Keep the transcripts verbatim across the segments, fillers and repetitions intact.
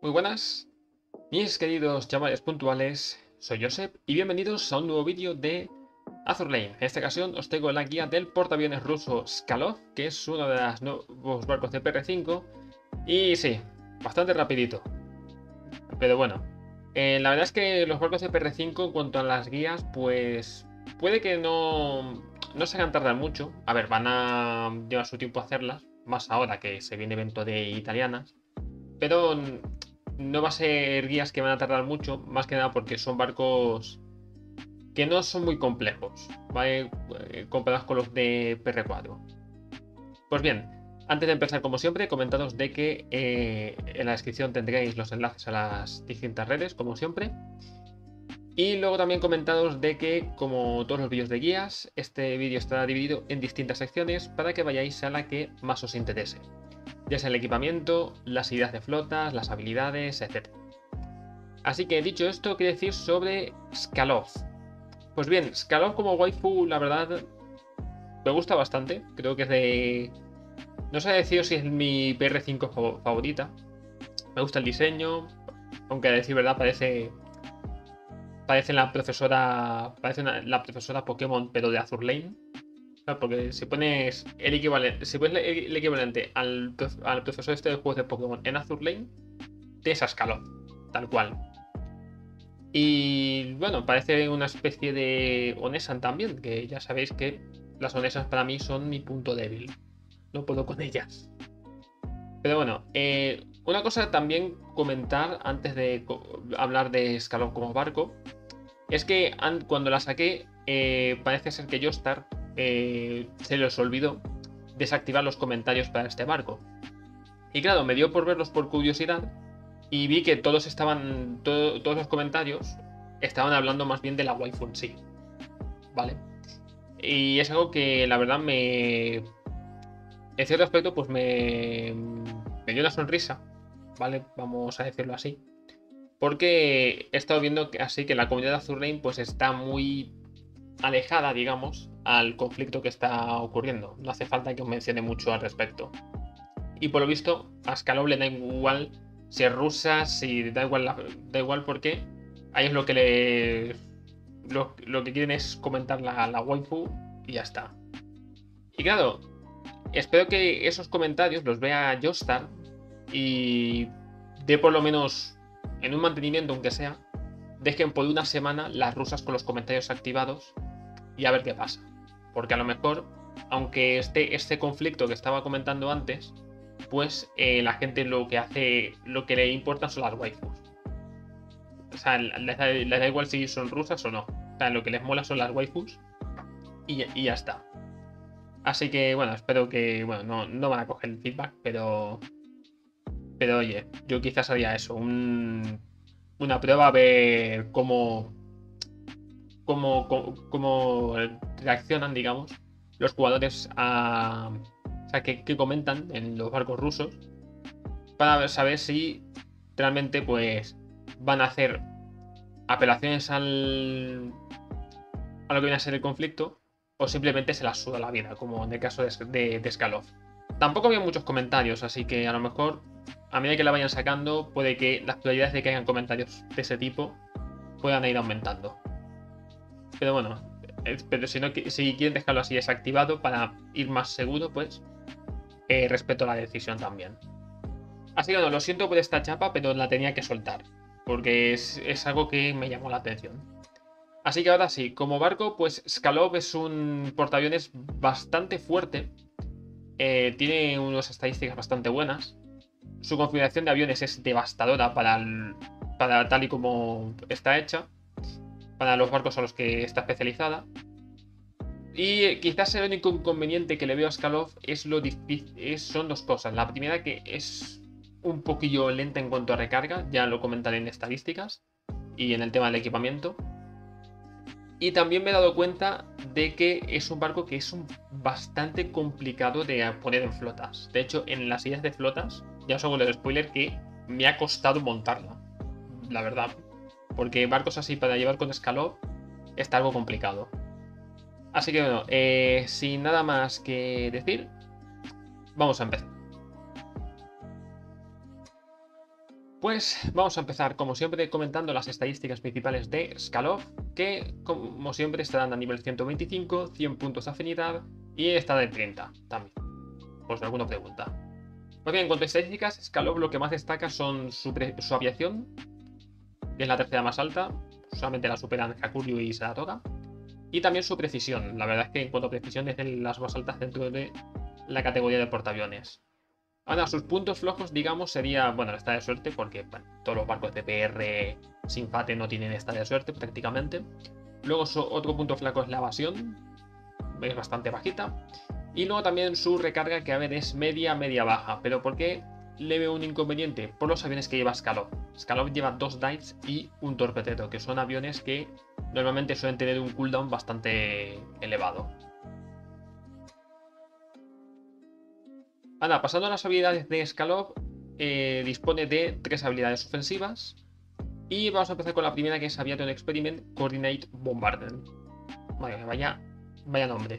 Muy buenas, mis queridos chavales puntuales, soy Josep y bienvenidos a un nuevo vídeo de Azur Lane. En esta ocasión os traigo la guía del portaaviones ruso Skalov, que es uno de los nuevos barcos de P R cinco. Y sí, bastante rapidito. Pero bueno, eh, la verdad es que los barcos de P R cinco en cuanto a las guías, pues puede que no, no se hagan tardar mucho. A ver, van a llevar su tiempo a hacerlas, más ahora que se viene evento de italianas. Pero no va a ser guías que van a tardar mucho, más que nada porque son barcos que no son muy complejos, ¿vale? Eh, comparados con los de P R cuatro. Pues bien, antes de empezar, como siempre, comentaros de que eh, en la descripción tendréis los enlaces a las distintas redes, como siempre. Y luego también comentaros de que, como todos los vídeos de guías, este vídeo estará dividido en distintas secciones para que vayáis a la que más os interese, ya sea el equipamiento, las ideas de flotas, las habilidades, etcétera. Así que dicho esto, ¿qué decir sobre Skalov? Pues bien, Skalov como waifu, la verdad, me gusta bastante. Creo que es de... No sé decir si es mi P R cinco favorita. Me gusta el diseño, aunque a decir verdad parece... Parece la profesora... Parece una... la profesora Pokémon, pero de Azur Lane. Porque si pones el equivalente, si pones el equivalente al, al profesor este de juegos de Pokémon en Azur Lane, tienes a Skalov, tal cual. Y bueno, parece una especie de Onesan también, que ya sabéis que las Onesans para mí son mi punto débil. No puedo con ellas. Pero bueno, eh, una cosa también comentar antes de hablar de Skalov como barco, es que cuando la saqué, eh, parece ser que Joestar eh, se les olvidó desactivar los comentarios para este barco. Y claro, me dio por verlos por curiosidad y vi que todos estaban, to todos los comentarios estaban hablando más bien de la waifu en sí, ¿vale? Y es algo que la verdad me... En cierto aspecto pues me, me dio una sonrisa, ¿vale? Vamos a decirlo así. Porque he estado viendo que así que la comunidad de Azur Lane pues está muy alejada, digamos, al conflicto que está ocurriendo. No hace falta que os mencione mucho al respecto. Y por lo visto, a Skalov le da igual si es rusa, si da igual, la, da igual porque a ellos lo que le lo, lo que quieren es comentar la, la waifu y ya está. Y claro, espero que esos comentarios los vea Joestar y dé por lo menos en un mantenimiento, aunque sea, dejen por una semana las rusas con los comentarios activados y a ver qué pasa. Porque a lo mejor, aunque esté este conflicto que estaba comentando antes, pues eh, la gente lo que hace, lo que le importa son las waifus. O sea, les da, les da igual si son rusas o no. O sea, lo que les mola son las waifus y, y ya está. Así que bueno, espero que, bueno, no, no van a coger el feedback, pero pero oye, yo quizás haría eso, un, una prueba a ver cómo, cómo, cómo, cómo reaccionan, digamos, los jugadores a, o sea, que, que comentan en los barcos rusos, para saber si realmente pues van a hacer apelaciones al a lo que viene a ser el conflicto o simplemente se las suda la vida, como en el caso de, de, de Skalov. Tampoco había muchos comentarios, así que a lo mejor a medida que la vayan sacando puede que las probabilidades de que hayan comentarios de ese tipo puedan ir aumentando. Pero bueno, pero si, no, si quieren dejarlo así desactivado para ir más seguro, pues eh, respeto la decisión también. Así que bueno, lo siento por esta chapa, pero la tenía que soltar, porque es, es algo que me llamó la atención. Así que ahora sí, como barco, pues Skalov es un portaaviones bastante fuerte. Eh, tiene unas estadísticas bastante buenas. Su configuración de aviones es devastadora para, el, para tal y como está hecha, para los barcos a los que está especializada. Y quizás el único inconveniente que le veo a Skalov es lo difícil, es, son dos cosas. La primera, que es un poquillo lenta en cuanto a recarga, ya lo comentaré en estadísticas y en el tema del equipamiento. Y también me he dado cuenta de que es un barco que es un bastante complicado de poner en flotas. De hecho, en las ideas de flotas, ya os hago el spoiler que me ha costado montarla, la verdad. Porque barcos así para llevar con Skalov está algo complicado. Así que bueno, eh, sin nada más que decir, vamos a empezar. Pues vamos a empezar, como siempre, comentando las estadísticas principales de Skalov, que, como siempre, estarán a nivel ciento veinticinco, cien puntos de afinidad y está de treinta también, por si alguna pregunta. Pues bien, en cuanto a estadísticas, Skalov lo que más destaca son su, su aviación, que es la tercera más alta, solamente la superan Hakuryu y Saratoga, y también su precisión. La verdad es que en cuanto a precisión es de las más altas dentro de la categoría de portaaviones. Ahora, sus puntos flojos, digamos, sería, bueno, el estado de suerte, porque bueno, todos los barcos de P R sin Fate no tienen estado de suerte prácticamente. Luego, su otro punto flaco es la evasión, es bastante bajita. Y luego también su recarga, que a ver, es media, media baja. ¿Pero por qué le veo un inconveniente? Por los aviones que lleva Skalov. Skalov lleva dos Dives y un torpedero, que son aviones que normalmente suelen tener un cooldown bastante elevado. Ahora, pasando a las habilidades de Skalov, eh, dispone de tres habilidades ofensivas. Y vamos a empezar con la primera, que es Aviation Experiment Coordinate Bombardment. Vale, vaya, vaya nombre.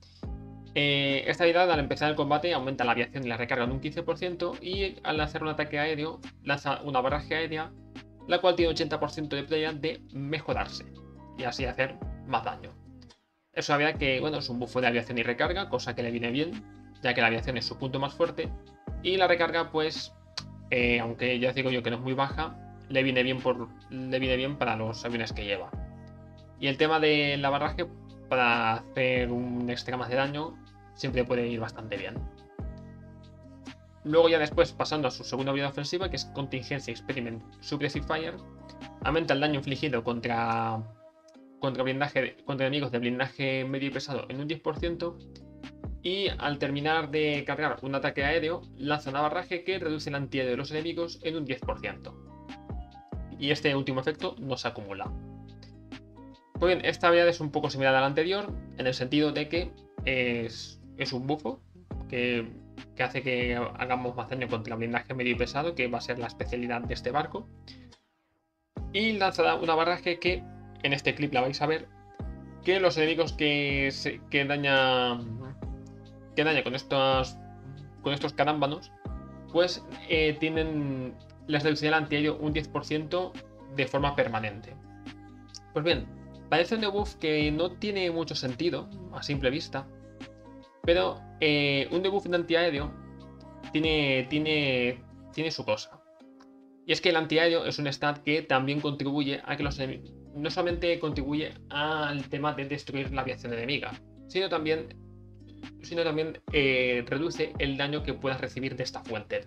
Eh, esta habilidad, al empezar el combate, aumenta la aviación y la recarga en un quince por ciento. Y al lanzar un ataque aéreo, lanza una barraje aérea, la cual tiene ochenta por ciento de probabilidad de mejorarse y así hacer más daño. Es una habilidad que, bueno, es un buffo de aviación y recarga, cosa que le viene bien, ya que la aviación es su punto más fuerte, y la recarga, pues, eh, aunque ya digo yo que no es muy baja, le viene bien por, le viene bien para los aviones que lleva. Y el tema de la barraje, para hacer un extra más de daño, siempre puede ir bastante bien. Luego ya después, pasando a su segunda habilidad ofensiva, que es Contingency Experiment Suppressive Fire, aumenta el daño infligido contra, contra, blindaje, contra enemigos de blindaje medio y pesado en un diez por ciento. Y al terminar de cargar un ataque aéreo, lanza una barraje que reduce el antiaéreo de los enemigos en un diez por ciento. Y este último efecto no se acumula. Pues bien, esta habilidad es un poco similar a la anterior, en el sentido de que es, es un buffo que, que hace que hagamos más daño contra blindaje medio y pesado, que va a ser la especialidad de este barco. Y lanza una barraje que, en este clip la vais a ver, que los enemigos que, se, que daña... que daña con estos, con estos carámbanos, pues eh, tienen, les reducirá el antiaéreo un diez por ciento de forma permanente. Pues bien, parece un debuff que no tiene mucho sentido a simple vista, pero eh, un debuff de antiaéreo tiene, tiene, tiene su cosa. Y es que el antiaéreo es un stat que también contribuye a que los enemigos, no solamente contribuye al tema de destruir la aviación enemiga, sino también sino también eh, reduce el daño que puedas recibir de esta fuente.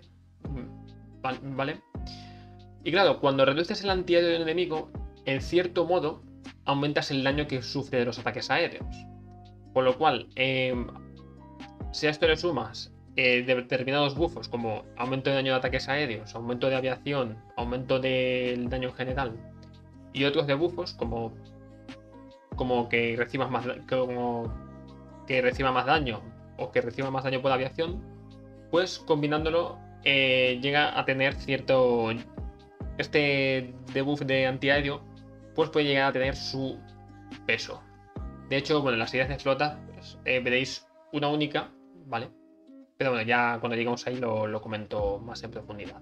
¿Vale? Y claro, cuando reduces el antiaéreo del enemigo, en cierto modo, aumentas el daño que sufre de los ataques aéreos. Por lo cual, eh, si a esto le sumas eh, determinados buffos como aumento de daño de ataques aéreos, aumento de aviación, aumento del daño en general, y otros debuffos como, como que recibas más como que reciba más daño o que reciba más daño por aviación, pues combinándolo eh, llega a tener cierto... Este debuff de antiaéreo pues puede llegar a tener su peso. De hecho, bueno, en las ideas de flota pues, eh, veréis una única, ¿vale? Pero bueno, ya cuando lleguemos ahí lo, lo comento más en profundidad.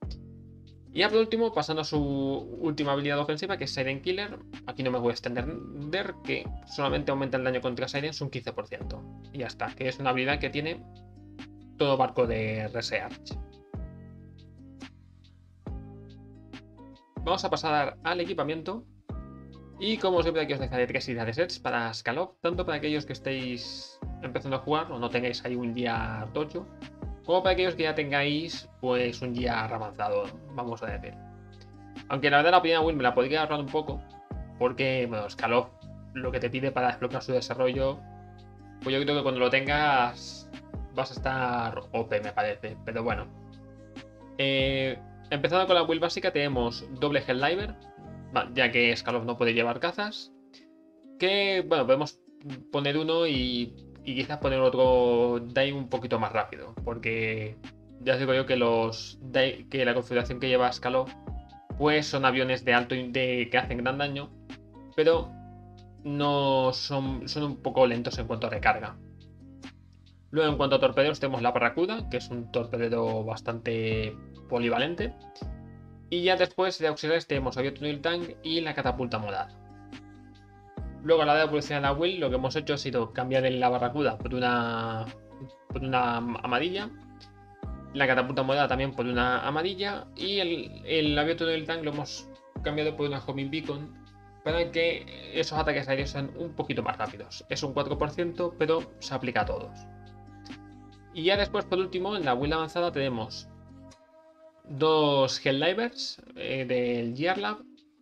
Y ya por último, pasando a su última habilidad ofensiva, que es Siren Killer. Aquí no me voy a extender, que solamente aumenta el daño contra Sirens un quince por ciento. Y ya está, que es una habilidad que tiene todo barco de Research. Vamos a pasar al equipamiento. Y como siempre, aquí os dejaré tres ideas de sets para Skalov, tanto para aquellos que estéis empezando a jugar o no tengáis ahí un día tocho, como para aquellos que ya tengáis pues un día avanzado, vamos a decir. Aunque la verdad la primera build me la podría ahorrar un poco, porque bueno, Skalov lo que te pide para desbloquear su desarrollo, pues yo creo que cuando lo tengas vas a estar O P, me parece, pero bueno. Eh, empezando con la build básica tenemos doble Helldiver, ya que Skalov no puede llevar cazas, que bueno, podemos poner uno y... y quizás poner otro dive un poquito más rápido, porque ya os digo yo que los dive, que la configuración que lleva Skalov pues son aviones de alto de, que hacen gran daño, pero no son, son un poco lentos en cuanto a recarga. Luego, en cuanto a torpederos, tenemos la Barracuda, que es un torpedero bastante polivalente, Y ya después de auxiliares tenemos Aviator Tunnel Tank y la catapulta morada. Luego a la hora de evolucionar la Will, lo que hemos hecho ha sido cambiar la barracuda por una, por una amarilla. La catapulta morada también por una amarilla. Y el, el Aviator Tunnel Tank lo hemos cambiado por una Homing Beacon, para que esos ataques aéreos sean un poquito más rápidos. Es un cuatro por ciento, pero se aplica a todos. Y ya después, por último, en la build avanzada tenemos dos Helldivers eh, del Gear Lab.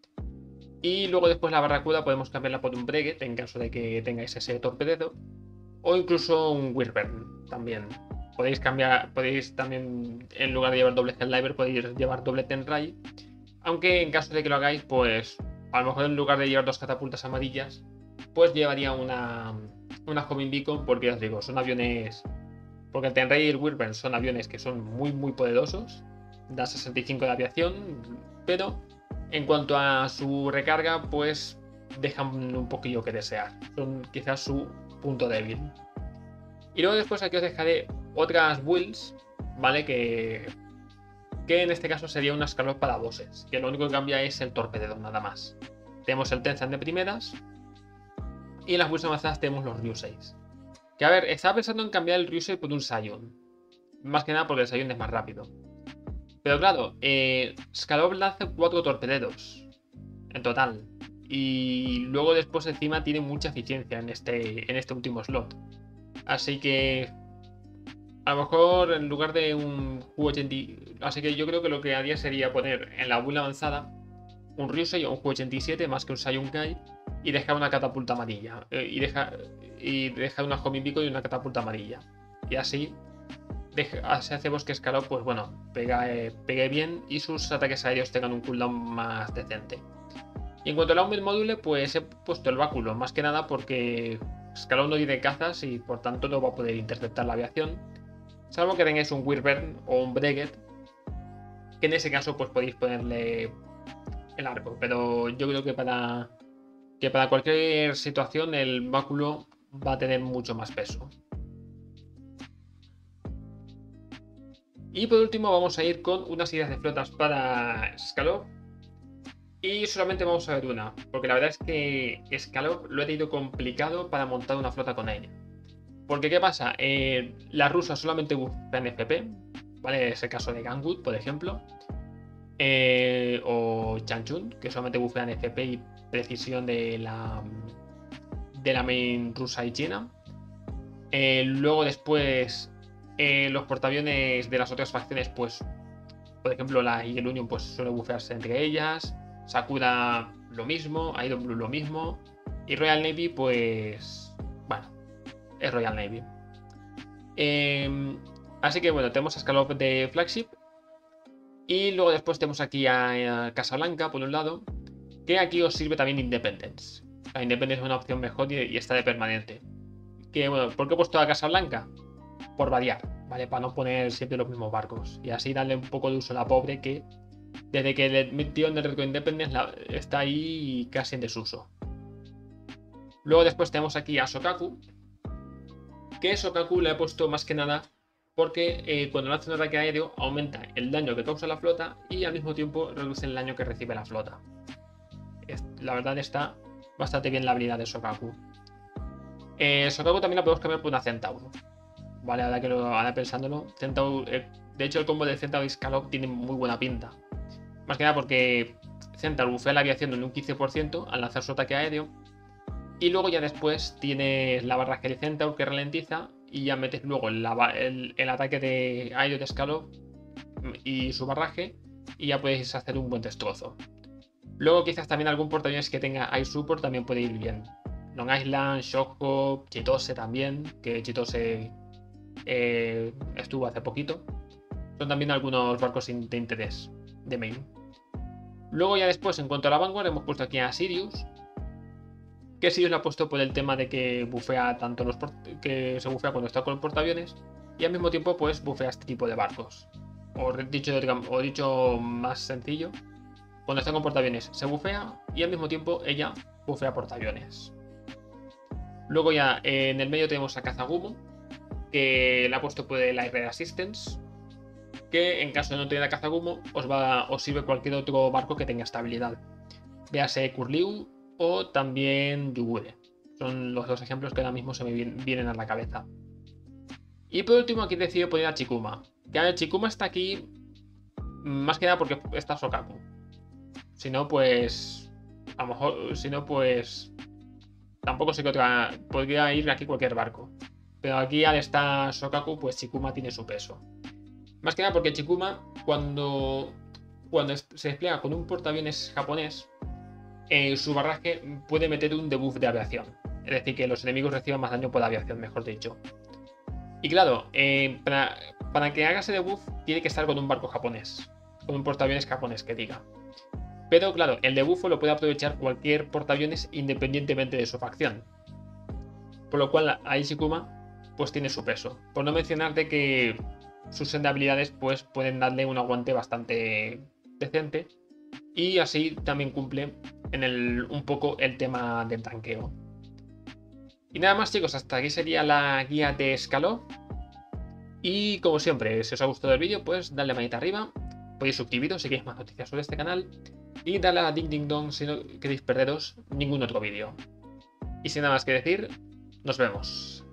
Y luego después la barracuda podemos cambiarla por un Breguet en caso de que tengáis ese torpedero. O incluso un Wyvern también. Podéis cambiar, podéis también, en lugar de llevar doble Helldiver, podéis llevar doble Tenrai. Aunque en caso de que lo hagáis, pues a lo mejor en lugar de llevar dos catapultas amarillas, pues llevaría una, una Homing Beacon, porque ya os digo, son aviones. Porque el Tenrai y el Wyvern son aviones que son muy muy poderosos. Da sesenta y cinco de aviación, pero en cuanto a su recarga, pues dejan un poquillo que desear. Son quizás su punto débil. Y luego después aquí os dejaré otras builds, ¿vale? Que, que en este caso sería una escalón para bosses, que lo único que cambia es el torpedero, nada más. Tenemos el Tenzan de primeras. Y en las builds avanzadas tenemos los Ryusei. Que a ver, estaba pensando en cambiar el Ryusei por un Sion. Más que nada porque el Sion es más rápido. Pero claro, eh, Skalov lanza cuatro torpederos en total. Y luego después encima tiene mucha eficiencia en este, en este último slot. Así que a lo mejor en lugar de un Q ochenta... Así que yo creo que lo que haría sería poner en la build avanzada un Ryusei o un Q ochenta y siete más que un Sayunkai. Y dejar una catapulta amarilla. Eh, y, dejar, y dejar una Homing Beacon y una catapulta amarilla. Y así... Así hacemos que Skalov, pues bueno, pegue, pegue bien y sus ataques aéreos tengan un cooldown más decente. Y en cuanto al Aumel Module, pues he puesto el báculo, más que nada porque Skalov no tiene cazas y por tanto no va a poder interceptar la aviación. Salvo que tengáis un Wyvern o un Breguet, que en ese caso pues podéis ponerle el arco. Pero yo creo que para, que para cualquier situación el báculo va a tener mucho más peso. Y por último vamos a ir con unas ideas de flotas para Skalov. Y solamente vamos a ver una, porque la verdad es que Skalov lo he tenido complicado para montar una flota con ella. Porque ¿qué pasa? Eh, las rusas solamente bufean F P, ¿vale? Es el caso de Gangwood, por ejemplo. Eh, o Changchun, que solamente bufean F P y precisión de la, de la main rusa y china. Eh, luego después... Eh, los portaaviones de las otras facciones, pues, por ejemplo, la Eagle Union, pues suele bufearse entre ellas. Sakura lo mismo, Iron Blue lo mismo. Y Royal Navy, pues, bueno, es Royal Navy. Eh, así que bueno, tenemos a Skalov de Flagship. Y luego después tenemos aquí a, a Casablanca, por un lado, que aquí os sirve también Independence. La Independence es una opción mejor y, y está de permanente. Que bueno, ¿por qué he puesto a Casablanca? Por variar, ¿vale? Para no poner siempre los mismos barcos. Y así darle un poco de uso a la pobre que desde que le metió en el reto de Independence la, está ahí casi en desuso. Luego después tenemos aquí a Shokaku. Que Shokaku le he puesto más que nada porque eh, cuando lanza un ataque aéreo aumenta el daño que causa la flota y al mismo tiempo reduce el daño que recibe la flota. Es, la verdad está bastante bien la habilidad de Shokaku. Eh, Shokaku también la podemos cambiar por una Centauro. Vale, ahora que lo ahora pensándolo, Centaur, eh, de hecho el combo de Centaur y Skalov tiene muy buena pinta. Más que nada porque Centaur bufea la aviación en un quince por ciento al lanzar su ataque aéreo. Y luego ya después tienes la barraje de Centaur que ralentiza. Y ya metes luego el, el, el ataque de aéreo de Skalov y su barraje. Y ya puedes hacer un buen destrozo. Luego quizás también algún portaaviones que tenga Air Support también puede ir bien. Long Island, Shoko, Chitose también. Que Chitose... Eh, estuvo hace poquito. Son también algunos barcos de interés de main. Luego ya después, en cuanto a la Vanguard, hemos puesto aquí a Sirius. Que Sirius lo ha puesto por el tema de que bufea tanto los que se bufea cuando está con los portaaviones y al mismo tiempo pues bufea este tipo de barcos. O dicho, o dicho más sencillo, cuando está con portaaviones se bufea y al mismo tiempo ella bufea portaaviones. Luego ya en el medio tenemos a Kazagumo, que le ha puesto por el Air Assistance. que en caso de no tener a Kazagumo os, va, os sirve cualquier otro barco que tenga estabilidad. Véase Kurliu o también Yugure. Son los dos ejemplos que ahora mismo se me vienen a la cabeza. Y por último aquí he decidido poner a Chikuma. Que a ver, Chikuma está aquí más que nada porque está Shokaku. Si no, pues... A lo mejor, si no, pues... Tampoco sé que otra... Podría ir aquí cualquier barco. Pero aquí al estar Shokaku, pues Chikuma tiene su peso. Más que nada porque Chikuma, cuando... Cuando se despliega con un portaaviones japonés, eh, su barraje puede meter un debuff de aviación. Es decir, que los enemigos reciban más daño por aviación, mejor dicho. Y claro, eh, para, para que haga ese debuff tiene que estar con un barco japonés. Con un portaaviones japonés, que diga. Pero claro, el debuff lo puede aprovechar cualquier portaaviones independientemente de su facción. Por lo cual ahí Chikuma pues tiene su peso. Por no mencionar de que sus habilidades pues pueden darle un aguante bastante decente. Y así también cumple en el, un poco el tema del tanqueo. Y nada más, chicos, hasta aquí sería la guía de Skalov. Y como siempre, si os ha gustado el vídeo, pues dadle manita arriba. Podéis suscribiros si queréis más noticias sobre este canal. Y darle a la ding ding dong si no queréis perderos ningún otro vídeo. Y sin nada más que decir, nos vemos.